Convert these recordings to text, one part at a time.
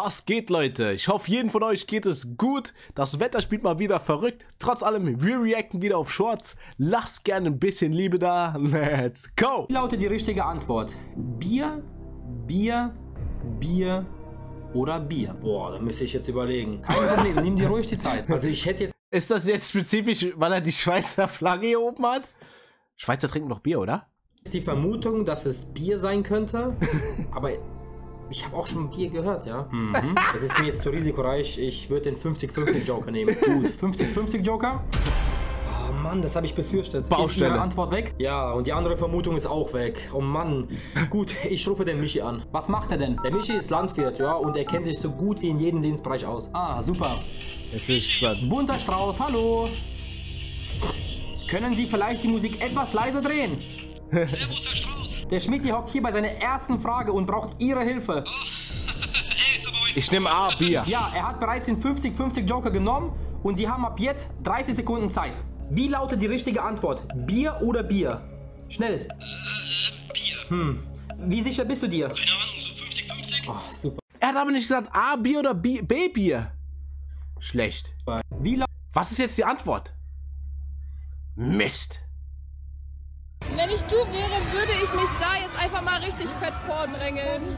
Was geht, Leute? Ich hoffe, jedem von euch geht es gut. Das Wetter spielt mal wieder verrückt. Trotz allem, wir reacten wieder auf Shorts. Lasst gerne ein bisschen Liebe da. Let's go! Wie lautet die richtige Antwort? Bier, Bier, Bier oder Bier? Boah, da müsste ich jetzt überlegen. Kein Problem, nimm dir ruhig die Zeit. Also ich hätte jetzt... Ist das jetzt spezifisch, weil er die Schweizer Flagge hier oben hat? Schweizer trinken doch Bier, oder? die Vermutung, dass es Bier sein könnte, aber ich habe auch schon Bier gehört, ja. Das ist mir jetzt zu risikoreich. Ich würde den 50-50 Joker nehmen. Gut, 50-50 Joker. Oh Mann, das habe ich befürchtet. Baustelle. Ist Ihre Antwort weg? Ja, und die andere Vermutung ist auch weg. Oh Mann. Gut, ich rufe den Michi an. Was macht er denn? Der Michi ist Landwirt, ja, und er kennt sich so gut wie in jedem Lebensbereich aus. Ah, super. Es ist spannend. Bunter Strauß, hallo. Können Sie vielleicht die Musik etwas leiser drehen? Servus, Herr Strauß. Der Schmidti hockt hier bei seiner ersten Frage und braucht Ihre Hilfe. Ich nehme A, Bier. Ja, er hat bereits den 50-50 Joker genommen und Sie haben ab jetzt 30 Sekunden Zeit. Wie lautet die richtige Antwort? Bier oder Bier? Schnell. Bier. Wie sicher bist du dir? Keine Ahnung, so 50-50? Oh, super. Er hat aber nicht gesagt A, Bier oder B-Bier. Schlecht. Wie Was ist jetzt die Antwort? Mist. Wenn ich du wäre, würde ich mich da jetzt einfach mal richtig fett vordrängeln.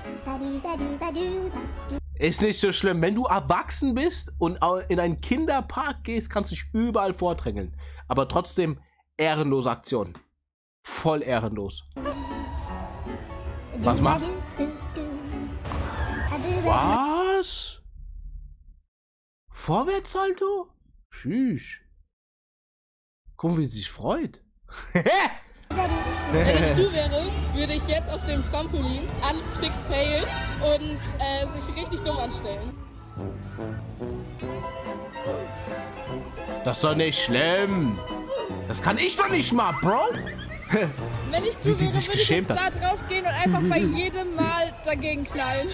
Ist nicht so schlimm. Wenn du erwachsen bist und in einen Kinderpark gehst, kannst du dich überall vordrängeln. Aber trotzdem ehrenlose Aktion. Voll ehrenlos. Was macht? Was? Vorwärtssalto? Tschüss. Guck, wie sie sich freut. Wenn ich du wäre, würde ich jetzt auf dem Trampolin alle Tricks failen und sich richtig dumm anstellen. Das ist doch nicht schlimm. Das kann ich doch nicht mal, Bro. Wenn ich du Wie die wäre, sich würde ich jetzt geschämt da drauf gehen und einfach bei jedem Mal dagegen knallen.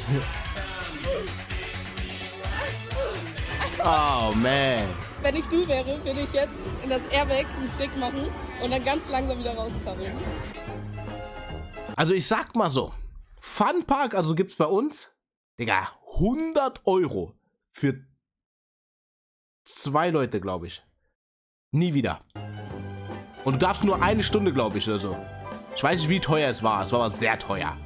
Oh, man. Wenn ich du wäre, würde ich jetzt in das Airbag einen Trick machen und dann ganz langsam wieder rauskrabbeln. Also ich sag mal so, Funpark, also gibt's bei uns, Digga, 100 € für 2 Leute, glaube ich. Nie wieder. Und du darfst nur eine Stunde, glaube ich, oder so. Ich weiß nicht, wie teuer es war. Es war aber sehr teuer.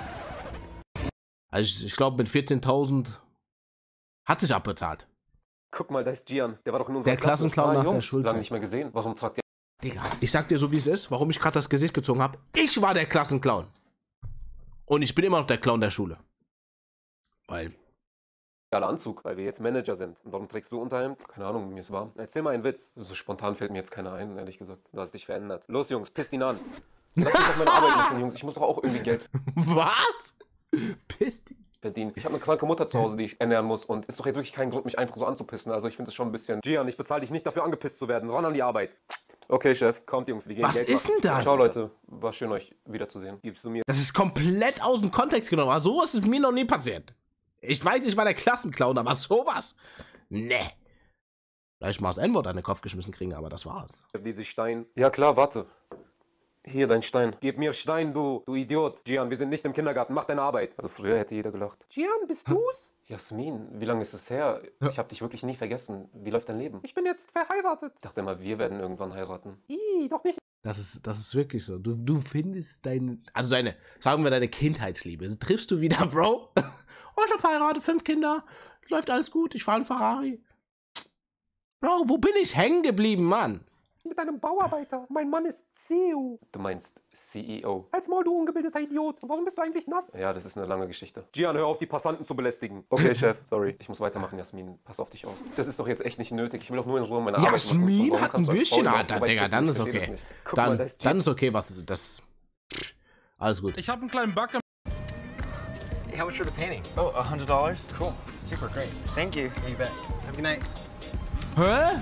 Also ich glaube, mit 14.000 hat sich abbezahlt. Guck mal, da ist Gian. Der war doch in unserer Der Klassenclown nach der Schulzeit. Lange nicht mehr gesehen. Warum fragt der? Digga, ich sag dir so, wie es ist, warum ich gerade das Gesicht gezogen habe. Ich war der Klassenclown. Und ich bin immer noch der Clown der Schule. Weil... Anzug, weil wir jetzt Manager sind. Und warum trägst du Unterhemd? Keine Ahnung, mir ist warm. Erzähl mal einen Witz. So spontan fällt mir jetzt keiner ein, ehrlich gesagt. Du hast dich verändert. Los, Jungs, pisst ihn an. Lass mich doch meine Arbeit machen, Jungs. Ich muss doch auch irgendwie Geld Was? Pisst verdienen. Ich habe eine kranke Mutter zu Hause, die ich ernähren muss. Und ist doch jetzt wirklich kein Grund, mich einfach so anzupissen. Also ich finde es schon ein bisschen... Gian, ich bezahle dich nicht dafür angepisst zu werden, sondern die Arbeit. Okay, Chef. Kommt, Jungs, wir gehen Was Geld ist machen. denn das? Ciao, Leute. War schön, euch wiederzusehen. Gibst du mir... Das ist komplett aus dem Kontext genommen. Aber sowas ist mir noch nie passiert. Ich weiß, ich war der Klassenclown, aber sowas? Nee. Vielleicht mal das N-Wort an den Kopf geschmissen kriegen, aber das war's. Diese Stein. Ja klar, warte. Hier, dein Stein. Gib mir Stein, du Idiot. Gian, wir sind nicht im Kindergarten. Mach deine Arbeit. Also früher hätte jeder gelacht. Gian, bist du's? Jasmin, wie lange ist es her? Ich habe dich wirklich nie vergessen. Wie läuft dein Leben? Ich bin jetzt verheiratet. Ich dachte immer, wir werden irgendwann heiraten. Doch nicht. Das ist wirklich so. Du findest sagen wir deine Kindheitsliebe. Triffst du wieder, Bro? Oh, ich hab verheiratet, 5 Kinder. Läuft alles gut, ich fahre einen Ferrari. Bro, wo bin ich hängen geblieben, Mann? Mit einem Bauarbeiter. Mein Mann ist CEO. Du meinst CEO. Als Maul, du ungebildeter Idiot. Warum bist du eigentlich nass? Ja, das ist eine lange Geschichte. Gian, hör auf, die Passanten zu belästigen. Okay, Chef, sorry. Ich muss weitermachen, Jasmin. Pass auf dich auf. Das ist doch jetzt echt nicht nötig. Ich will doch nur in Ruhe meine Arbeit machen. Jasmin hat ein Würstchen, Alter, Digga, dann ist okay. Dann ist okay, was das... Alles gut. Ich habe einen kleinen Bug. Hey, how much for the painting? Oh, $100? Cool. It's super great. Thank you. You bet. Have a good night. Hä?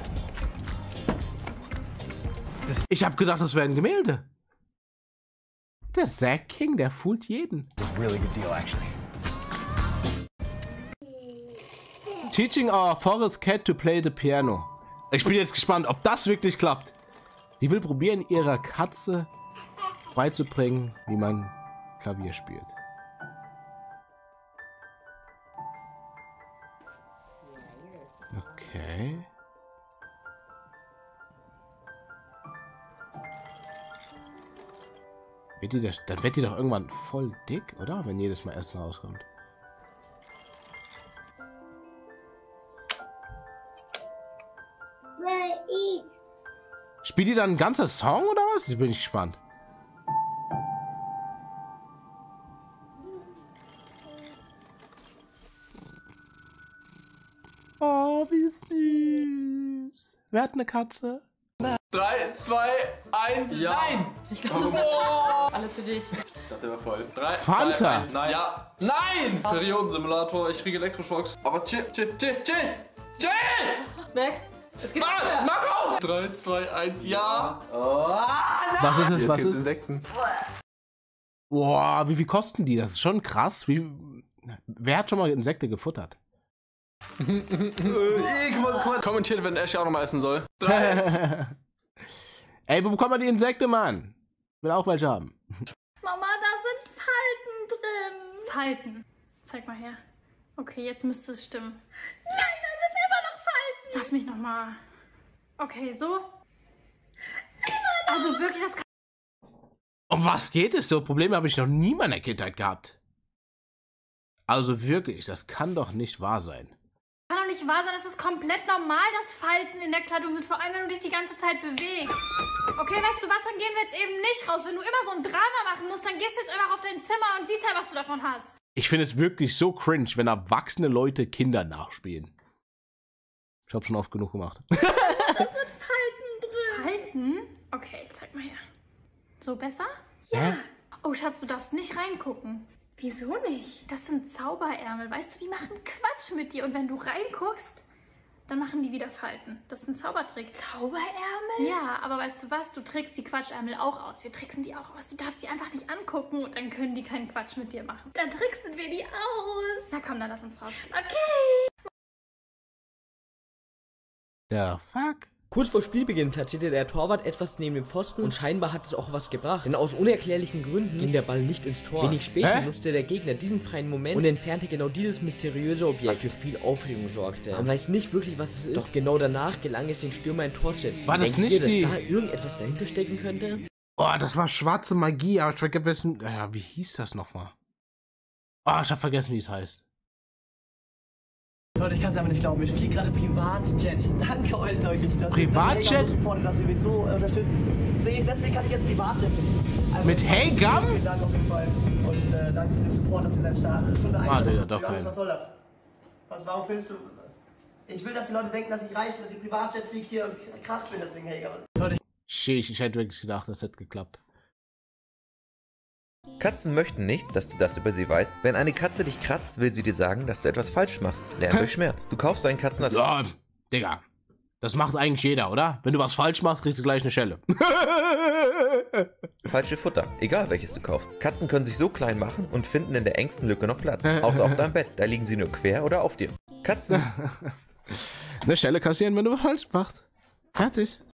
Ich hab gedacht, das wären Gemälde. Der Zack King, der foolt jeden. It's a really good deal, actually. Teaching our forest cat to play the piano. Ich bin jetzt gespannt, ob das wirklich klappt. Die will probieren, ihrer Katze beizubringen, wie man Klavier spielt. Okay. Dann wird die doch irgendwann voll dick, oder? Wenn jedes Mal Essen rauskommt. Spielt die dann ein ganzer Song oder was? Jetzt bin ich gespannt. Oh, wie süß. Wer hat eine Katze? 3, 2, 1, ja. Nein! Ich glaube, alles für dich. Ich dachte, der war voll. 3, Fanta. 2, 1, nein. Ja. Nein! Periodensimulator, ich kriege Elektroschocks. Aber chill! Max, es geht Mach auf! 3, 2, 1, ja! Was ist es? Was ist? Insekten. Boah, wie viel kosten die? Das ist schon krass. Wer hat schon mal Insekten gefuttert? Kommentiert, wenn Ash auch noch mal essen soll. 3, 1. Ey, wo bekommt man die Insekten, Mann? Will auch welche haben. Mama, da sind Falten drin. Falten? Zeig mal her. Okay, jetzt müsste es stimmen. Nein, da sind immer noch Falten. Lass mich noch mal. Okay, so. Also wirklich, das kann... Um was geht es? So Probleme habe ich noch nie in meiner Kindheit gehabt. Also wirklich, das kann doch nicht wahr sein. Kann doch nicht wahr sein, es ist komplett normal, dass Falten in der Kleidung sind, vor allem wenn du dich die ganze Zeit bewegst. Okay, weißt du was, dann gehen wir jetzt eben nicht raus. Wenn du immer so ein Drama machen musst, dann gehst du jetzt einfach auf dein Zimmer und siehst halt, was du davon hast. Ich finde es wirklich so cringe, wenn erwachsene Leute Kinder nachspielen. Ich habe schon oft genug gemacht. Da sind Falten drin. Falten? Okay, zeig mal her. So besser? Ja. Oh, Schatz, du darfst nicht reingucken. Wieso nicht? Das sind Zauberärmel, weißt du, die machen Quatsch mit dir. Und wenn du reinguckst, dann machen die wieder Falten. Das ist ein Zaubertrick. Zauberärmel? Ja, aber weißt du was? Du trickst die Quatschärmel auch aus. Wir tricksen die auch aus. Du darfst die einfach nicht angucken und dann können die keinen Quatsch mit dir machen. Dann tricksen wir die aus. Na komm, dann lass uns rausgehen. Okay. Der fuck? Kurz vor Spielbeginn platzierte der Torwart etwas neben dem Pfosten und scheinbar hat es auch was gebracht. Denn aus unerklärlichen Gründen ging der Ball nicht ins Tor. Wenig später nutzte der Gegner diesen freien Moment und entfernte genau dieses mysteriöse Objekt, was für viel Aufregung sorgte. Man weiß nicht wirklich, was es ist, doch genau danach gelang es den Stürmer ein Tor zu erzielen. War das nicht dass da irgendetwas dahinter stecken könnte? Oh, das war schwarze Magie, aber ich vergessen. Ja, wie hieß das nochmal? Oh, ich hab vergessen, wie es heißt. Leute, ich kann es einfach nicht glauben. Ich fliege gerade Privatjet. Danke euch, Leute. Privatjet? Dass ihr mich so unterstützt. Deswegen kann ich jetzt Privatjet fliegen. Also, mit Hey Gum? Vielen Dank auf jeden Fall. Und danke für den Support, dass ihr seit Start Stunde Was soll das? Warum findest du... Ich will, dass die Leute denken, dass ich reich bin, dass ich Privatjet fliege hier und krass bin, deswegen Hey Gum. Leute, ich hätte wirklich gedacht, das hätte geklappt. Katzen möchten nicht, dass du das über sie weißt. Wenn eine Katze dich kratzt, will sie dir sagen, dass du etwas falsch machst. Lern durch Schmerz. Du kaufst deinen Katzen das... Ja, Digga. Das macht eigentlich jeder, oder? Wenn du was falsch machst, kriegst du gleich eine Schelle. falsche Futter. Egal welches du kaufst. Katzen können sich so klein machen und finden in der engsten Lücke noch Platz. Außer auf deinem Bett. Da liegen sie nur quer oder auf dir. Katzen... Eine Schelle kassieren, wenn du was falsch machst. Fertig.